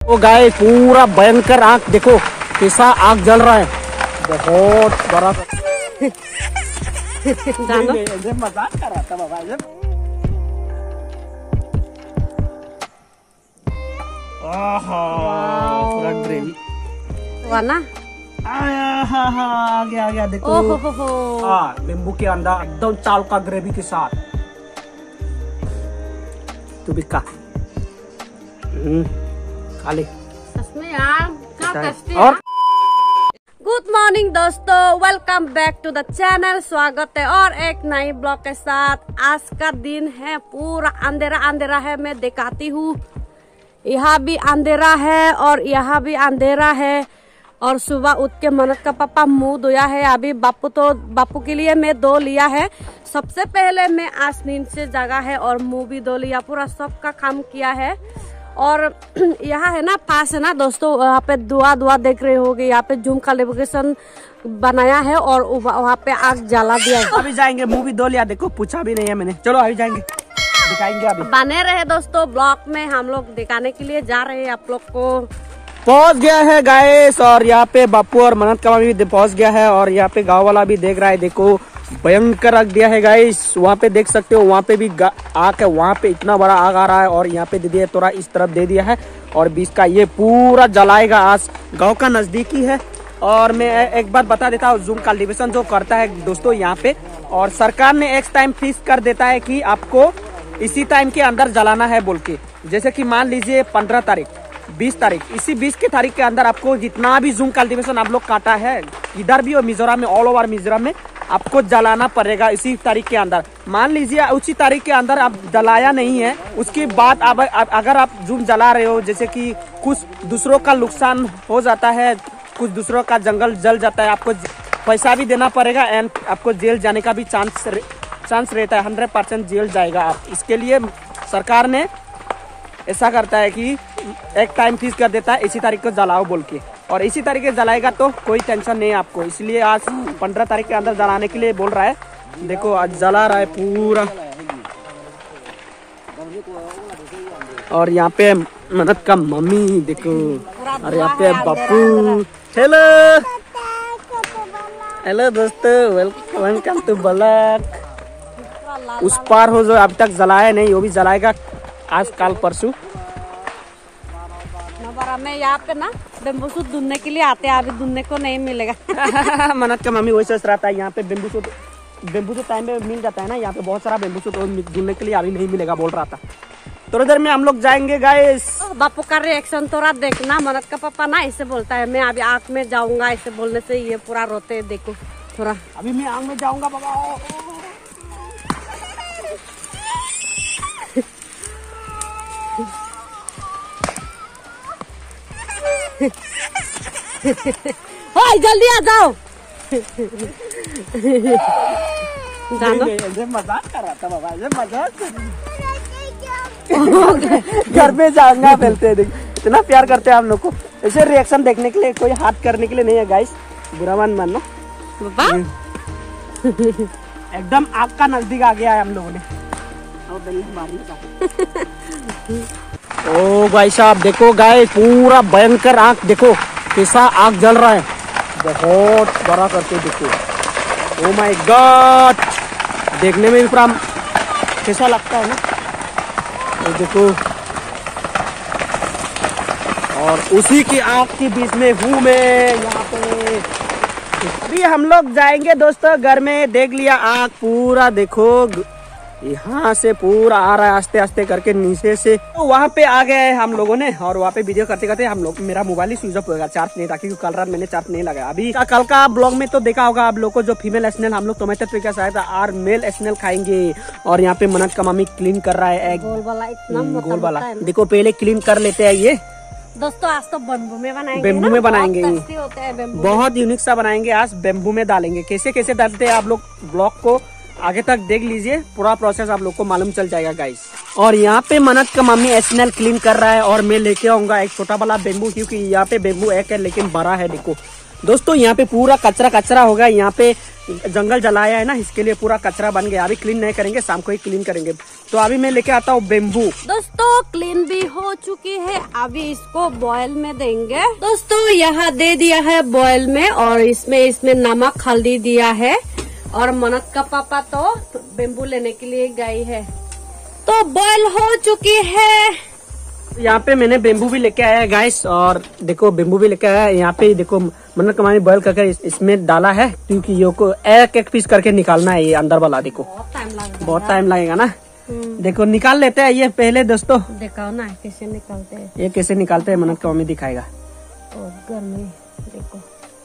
वो गाय पूरा भयंकर आग देखो कैसा आग जल रहा है, बहुत बड़ा। मजाक कर रहा था बाबा। ग्रेवी वाना आ गया देखो। नींबू के अंदर एकदम चावल का ग्रेवी के साथ। तू भी खा ले। सच यार क्या टेस्टी और गुड मॉर्निंग दोस्तों, welcome back to the channel. स्वागत है और एक नई ब्लॉग के साथ। आज का दिन है पूरा अंधेरा अंधेरा है। मैं दिखाती हूँ, यहाँ भी अंधेरा है और यहाँ भी अंधेरा है। और सुबह उठ के मनत का पापा मुंह धोया है। अभी बापू के लिए मैं धो लिया है। सबसे पहले मैं आज नींद से जगा है और मुंह भी धो लिया, पूरा सबका काम किया है। और यहाँ है ना, पास है ना दोस्तों, यहाँ पे दुआ देख रहे होगे। यहाँ पे जूम का लोकेशन बनाया है और वहाँ पे आग जला दिया है। अभी जाएंगे, मुंह भी धो लिया, देखो पूछा भी नहीं है मैंने। चलो अभी जाएंगे, दिखाएंगे। अभी बने रहे दोस्तों ब्लॉग में, हम लोग दिखाने के लिए जा रहे हैं आप लोग को। पहुंच गया है गाइस, और यहाँ पे बापू और मनत का भी पहुंच गया है। और यहाँ पे गांव वाला भी देख रहा है, देखो भयंकर आग दिया है गाइस। वहाँ पे देख सकते हो, वहाँ पे भी आग है, वहाँ पे इतना बड़ा आग आ रहा है। और यहाँ पे दे दिया थोड़ा इस तरफ दे दिया है, और बीच का ये पूरा जलाएगा। आज गाँव का नजदीकी है। और मैं एक बात बता देता हूँ, जूम कल्टीवेशन जो करता है दोस्तों यहाँ पे, और सरकार ने एक टाइम फिक्स कर देता है कि आपको इसी टाइम के अंदर जलाना है बोल के। जैसे कि मान लीजिए 15 तारीख, 20 तारीख, इसी 20 की तारीख के अंदर आपको जितना भी जूम कल्टीवेशन आप लोग काटा है इधर भी और मिजोरम में, ऑल ओवर मिजोरम में आपको जलाना पड़ेगा इसी तारीख के अंदर। मान लीजिए उसी तारीख के अंदर आप जलाया नहीं है, उसके बाद अगर आप जूम जला रहे हो, जैसे कि कुछ दूसरों का नुकसान हो जाता है, कुछ दूसरों का जंगल जल जाता है, आपको पैसा भी देना पड़ेगा एंड आपको जेल जाने का भी चांस रहता है। 100% जेल जाएगा आप। इसके लिए सरकार ने ऐसा करता है कि एक टाइम फिक्स कर देता है, इसी तारीख को जलाओ बोल के। और इसी तारीख के जलाएगा तो कोई टेंशन नहीं है आपको। इसलिए आज 15 तारीख के अंदर जलाने के लिए बोल रहा है। देखो आज जला रहा है पूरा। और यहाँ पे मनत का मम्मी देखो, और यहाँ पे बापू। हेलो दोस्तों, वेलकम टू ब्लॉग। उस पार हो जो अभी तक जलाया नहीं, वो भी जलाएगा आज कल परसों। में यहाँ पे ना बेम्बू सूट धुलने के लिए आते हैं, अभी धुलने को नहीं मिलेगा। मनत का मम्मी वही सोच रहा था, यहाँ पे बेम्बू सूट टाइम में मिल जाता है ना, यहाँ पे बहुत सारा बेम्बू सूट धुलने के लिए अभी नहीं मिलेगा बोल रहा था। थोड़ी देर में हम लोग जाएंगे गाइस। बापू का रिएक्शन थोड़ा देखना। मनत का पापा ना ऐसे बोलता है, मैं अभी आग में जाऊंगा, ऐसे बोलने से ये पूरा रोते हैं। देखो थोड़ा, अभी मैं आग में जाऊंगा बाबा। ओए जल्दी आ जाओ। मजाक कर रहा था बाबा, मजाक। घर में जाऊंगा बोलते हैं, इतना प्यार करते हैं हम लोग को। ऐसे रिएक्शन देखने के लिए, कोई हाथ करने के लिए नहीं है गाइस, बुरा मन मानो बाबा। एकदम आग का नजदीक आ गया है हम लोगों ने। ओ भाई साहब देखो गाइस, पूरा भयंकर आग देखो कैसा आग जल रहा है, बहुत बड़ा करके देखो। ओ माय गॉड, देखने में भी पूरा कैसा लगता है ना, तो देखो। और उसी की आग के बीच में हूँ मैं यहाँ पे। अभी हम लोग जाएंगे दोस्तों घर में। देख लिया आग पूरा, देखो यहाँ से पूरा आ रहा है आस्ते आस्ते करके नीचे से। तो वहाँ पे आ गए हम लोगों ने, और वहाँ पे वीडियो करते करते हम लोग, मेरा मोबाइल ही स्विच ऑफ होगा, चार्ज नहीं था, क्योंकि कल रात मैंने चार्ज नहीं लगाया। अभी कल का ब्लॉग में तो देखा होगा आप लोग को, जो फीमेल स्नेल हम लोग टोमेटो तरीका से आया था, और मेल स्नेल खाएंगे। और यहाँ पे मनत का मम्मी क्लीन कर रहा है, गोल वाला देखो पहले क्लीन कर लेते हैं ये दोस्तों। आज तो बेम्बू में बनाएंगे, बेम्बू में बनाएंगे, होते हैं बहुत यूनिक सा बनाएंगे आज। बेम्बू में डालेंगे, कैसे कैसे डालते हैं आप लोग ब्लॉग को आगे तक देख लीजिए, पूरा प्रोसेस आप लोग को मालूम चल जाएगा गाइस। और यहाँ पे मनत का मम्मी स्नेल क्लीन कर रहा है, और मैं लेके आऊंगा एक छोटा वाला बेम्बू, क्योंकि यहाँ पे बेम्बू एक है लेकिन बड़ा है। देखो दोस्तों यहाँ पे पूरा कचरा कचरा हो गया, यहाँ पे जंगल जलाया है ना, इसके लिए पूरा कचरा बन गया। अभी क्लीन नहीं करेंगे, शाम को ही क्लीन करेंगे। तो अभी मैं लेके आता हूँ बेम्बू। दोस्तों क्लीन भी हो चुकी है, अभी इसको बॉयल में देंगे। दोस्तों यहाँ दे दिया है बॉयल में, और इसमें नमक हल्दी दिया है। और मनत का पापा तो बेम्बू लेने के लिए गई है। तो बॉयल हो चुकी है। यहाँ पे मैंने बेम्बू भी लेके आया है गाइस, और देखो बेम्बू भी लेके आया है। यहाँ पे देखो मनत कमानी बॉयल करके इसमें डाला है, क्योंकि ये को एक एक पीस करके निकालना है। ये अंदर वाला देखो बहुत टाइम लगेगा ना। देखो निकाल लेते हैं ये पहले। दोस्तों दिखाओ ना कैसे निकालते हैं। ये कैसे निकालते हैं मनत का मम्मी दिखाएगा। गर्मी देखो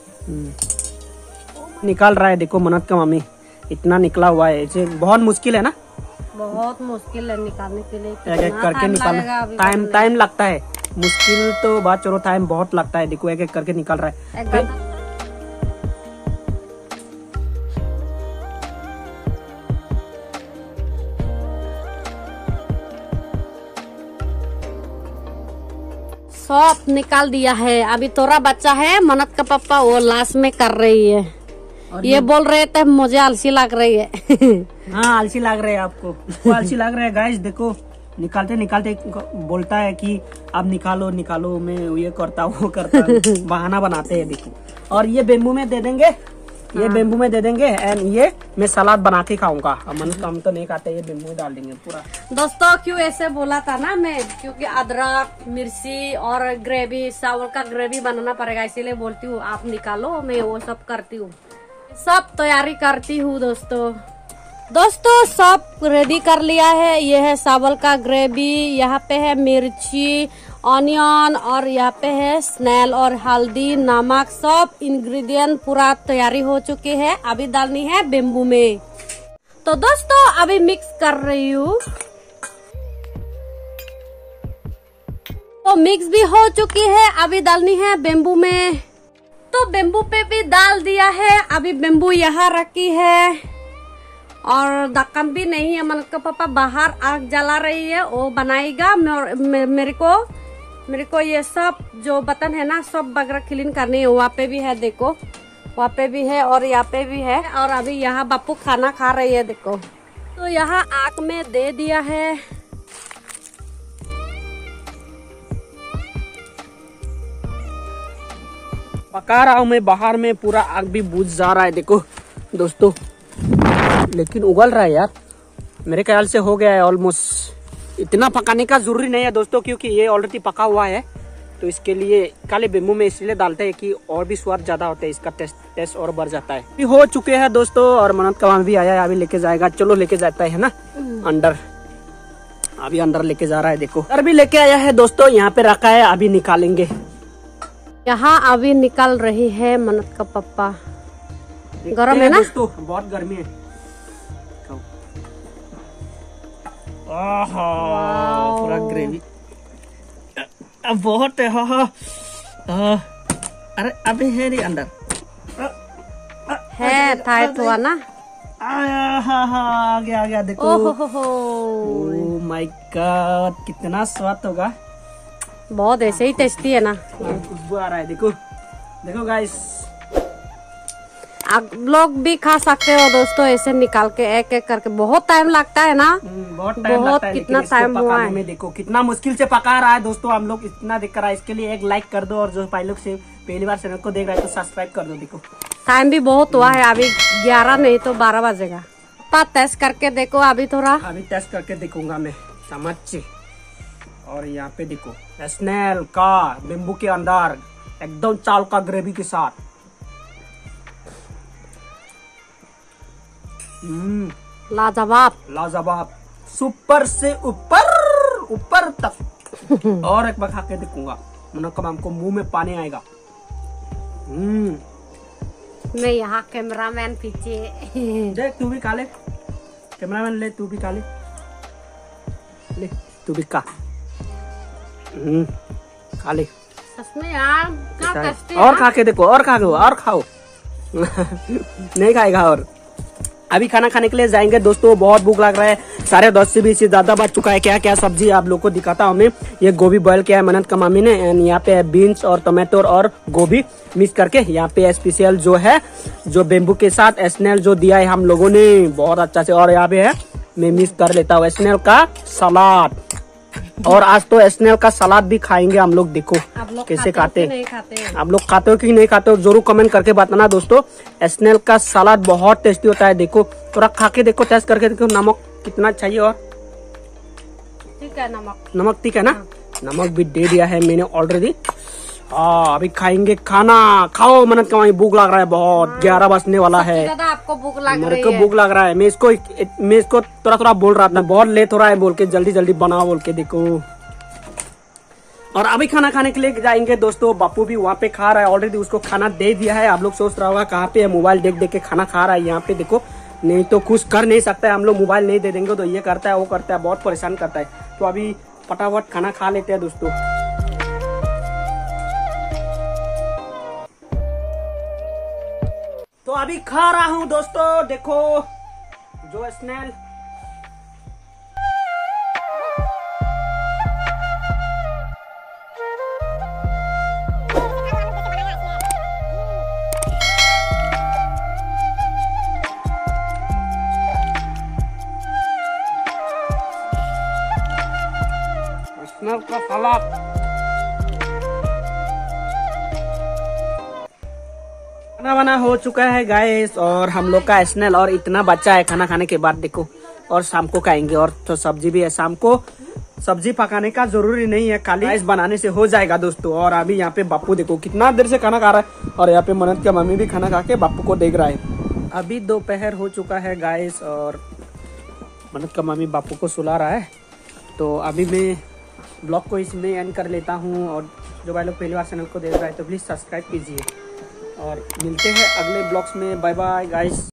निकाल रहा है, देखो मनत का मम्मी इतना निकला हुआ है। इसे बहुत मुश्किल है ना, बहुत मुश्किल है निकालने के लिए। एक एक करके निकालना टाइम लगता है। मुश्किल तो बात चलो, टाइम बहुत लगता है। देखो एक एक करके निकाल रहा है। सब निकाल दिया है। अभी तोरा बच्चा है मनत का पापा, वो लास्ट में कर रही है। ये बोल रहे थे मुझे आलसी लग रही है। हाँ आलसी लग रहे है आपको, आलसी लग रहा है गाइस। देखो निकालते निकालते बोलता है कि अब निकालो निकालो, मैं ये करता वो करता बहाना बनाते हैं। देखो और ये बेम्बू में दे देंगे, ये बेम्बू में दे देंगे। एंड ये मैं सलाद बना के खाऊंगा। हम तो नहीं खाते, ये बेम्बू डाल देंगे पूरा। दोस्तों क्यों ऐसे बोला था ना मैं, क्योंकि अदरक मिर्ची और ग्रेवी, चावल का ग्रेवी बनाना पड़ेगा, इसीलिए बोलती हूँ आप निकालो, मैं वो सब करती हूँ, सब तैयारी करती हूँ। दोस्तों सब रेडी कर लिया है। ये है चावल का ग्रेवी, यहाँ पे है मिर्ची, ऑनियन, और यहाँ पे है स्नेल और हल्दी, नमक, सब इंग्रेडिएंट पूरा तैयारी हो चुके हैं। अभी डालनी है बेम्बू में। तो दोस्तों अभी मिक्स कर रही हूँ। तो मिक्स भी हो चुकी है, अभी डालनी है बेम्बू में। तो बेम्बू पे भी डाल दिया है। अभी बेम्बू यहाँ रखी है, और ढक्कन भी नहीं है। मनत का पापा बाहर आग जला रही है, वो बनाएगा। मेरे को ये सब जो बर्तन है ना, सब वगैरह क्लीन करनी है। वहाँ पे भी है देखो, वहाँ पे भी है और यहाँ पे भी है। और अभी यहाँ बापू खाना खा रही है देखो। तो यहाँ आग में दे दिया है। पका रहा हूँ मैं, बाहर में पूरा आग भी बुझ जा रहा है देखो दोस्तों, लेकिन उगल रहा है यार। मेरे ख्याल से हो गया है ऑलमोस्ट। इतना पकाने का जरूरी नहीं है दोस्तों, क्योंकि ये ऑलरेडी पका हुआ है। तो इसके लिए काले बेम्बू में इसलिए डालते हैं कि और भी स्वाद ज्यादा होता है, इसका टेस्ट और बढ़ जाता है। भी हो चुके हैं दोस्तों, और मनत का मामा भी आया है, अभी लेके जाएगा। चलो लेके जाता है ना अंदर। अभी अंदर लेके जा रहा है देखो। अंदर भी लेके आया है दोस्तों, यहाँ पे रखा है, अभी निकालेंगे। यहाँ अभी निकल रही है मनत का पापा। गरम है ना दोस्तों, बहुत गर्मी है। पूरा ग्रेवी अब बहुत है। अरे अभी है नहीं अंदर है, टाइट हुआ ना। आ गया देखो। ओह माय गॉड, कितना स्वाद होगा। बहुत ऐसे ही टेस्टी है ना। खुशबू आ रहा है देखो, देखो गाइस। आप लोग भी खा सकते हो दोस्तों, ऐसे निकाल के एक एक करके। बहुत टाइम लगता है ना, बहुत टाइम लगता है। कितना टाइम हुआ है। देखो कितना मुश्किल से पका रहा है दोस्तों, हम लोग इतना देख रहा है। इसके लिए एक लाइक कर दो, और जो पहली बार चैनल को देख रहा है तो सब्सक्राइब कर दो। देखो टाइम भी बहुत हुआ है, अभी 11 नहीं तो 12 बजेगा। टेस्ट करके देखो अभी थोड़ा। अभी टेस्ट करके देखूंगा मैं चम्मच से। और यहाँ पे देखो स्नेल का बेम्बू के अंदर एकदम चावल का ग्रेवी के साथ। लाजवाब, सुपर से ऊपर तक। और एक बार खा के देखूंगा, मनत को मुंह में पानी आएगा। मैं यहाँ कैमरामैन पीछे। देख तू भी खा ले, कैमरामैन ले, तू भी खा ले, तू भी खा ले। सच में यार क्या टेस्टी है। और खा के देखो, और खाओ नहीं खाएगा। और अभी खाना खाने के लिए जाएंगे दोस्तों। बहुत भूख लग रहा है, 10:30 से भी इससे ज्यादा बज चुका है। क्या क्या सब्जी आप लोग को दिखाता हूँ मैं। ये गोभी बॉयल किया है मन्नत का मामी ने, एंड यहाँ पे है बीन्स और टमाटो और गोभी मिक्स करके। यहाँ पे स्पेशल जो है जो बेम्बू के साथ स्नेल जो दिया है हम लोगों ने बहुत अच्छा से। और यहाँ पे है मैं मिक्स कर लेता हूँ स्नेल का सलाद। और आज तो स्नेल का सलाद भी खाएंगे हम लोग। देखो कैसे खाते हैं। आप लोग खाते हो कि नहीं खाते हो जरूर कमेंट करके बताना दोस्तों। स्नेल का सलाद बहुत टेस्टी होता है। देखो थोड़ा खा के देखो, टेस्ट करके देखो नमक कितना चाहिए। और ठीक है नमक ठीक है ना। नमक भी दे दिया है मैंने ऑलरेडी। अभी खाएंगे खाना। खाओ मन्नत का, भूख लग रहा है बहुत। 11 बजने वाला है। आपको भूख लग रही है? मेरे को भूख लग रहा है। मैं इसको थोड़ा बोल रहा था, बहुत लेट हो रहा है बोल के, जल्दी जल्दी बनाओ बोल के। देखो और अभी खाना खाने के लिए जाएंगे दोस्तों। बापू भी वहाँ पे खा रहा है ऑलरेडी, उसको खाना दे दिया है। आप लोग सोच रहा होगा कहाँ पे है, मोबाइल देख देख के खाना खा रहा है। यहाँ पे देखो, नहीं तो कुछ कर नहीं सकता है। हम लोग मोबाइल नहीं दे देंगे तो ये करता है वो करता है, बहुत परेशान करता है। तो अभी फटाफट खाना खा लेते हैं दोस्तों। तो अभी खा रहा हूँ दोस्तों। देखो जो स्नेल का सलाद। खाना बना हो चुका है गाइस, और हम लोग का स्नेल और इतना बच्चा है खाना खाने के बाद। देखो और शाम को खाएंगे। और तो सब्जी भी है, शाम को सब्जी पकाने का जरूरी नहीं है, खाली राइस बनाने से हो जाएगा दोस्तों। और अभी यहाँ पे बापू देखो कितना देर से खाना खा रहा है। और यहाँ पे मन्नत का मम्मी भी खाना खा के बापू को देख रहा है। अभी दोपहर हो चुका है गाइस, और मन्नत का मम्मी बापू को सुला रहा है। तो अभी मैं ब्लॉग को इसमें एंड कर लेता हूँ। और जो भाई लोग पहली बार चैनल को देख रहा है तो प्लीज़ सब्सक्राइब कीजिए। और मिलते हैं अगले ब्लॉग्स में। Bye bye guys.